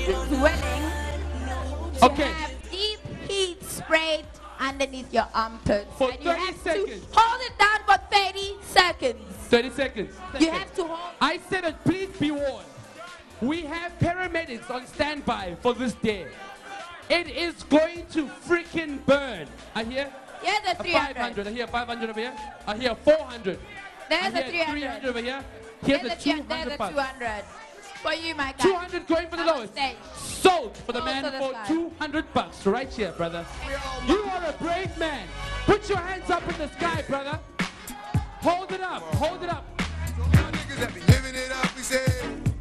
willing to have deep heat sprayed underneath your armpits. For and 30 seconds. Hold it down for 30 seconds. 30 seconds. You have to hold. I said it, please be warned. We have paramedics on standby for this day. It is going to freaking burn. I hear? Here's a 300. 500. I hear 500 over here. I hear 400. There's I a hear 300. 300 over here. Here's There's a 200 there's a bucks. 200. For you, my guy. 200 going for the lowest. Sold for the Sold man to the for side. 200 bucks. Right here, brother. You are a brave man. Put your hands up in the sky, brother. Hold it up. Hold it up. Niggas that be living it up, we say.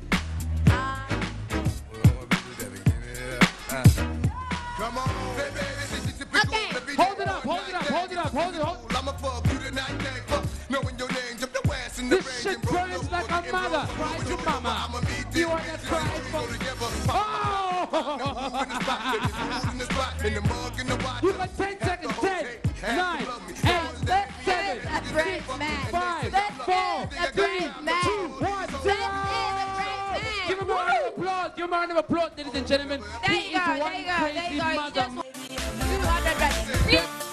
Come on, baby, this is typical. Okay. Hold it up, hold it up, hold it up, hold it up. I'ma fuck you tonight, gang. Fuck, knowing your name, jump your ass in the This shit burns like a mother. Cry to mama. You wanna cry for... Oh! You got 10 seconds. 10, 9, 8, 7, A brave man. 5, This 4, is a 3, brave man. 2, 1, 0. This is a brave man. Give him a round of applause. Give him a round of applause, ladies and gentlemen. There He you go, is one there you go, there crazy you go. mother. Just 200 right.